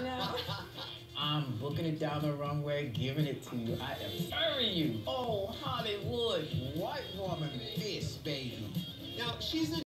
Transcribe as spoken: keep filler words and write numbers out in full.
now. I'm booking it down the runway, giving it to you. I am serving you. Oh, Hollywood, white woman fish, baby. Now, she's a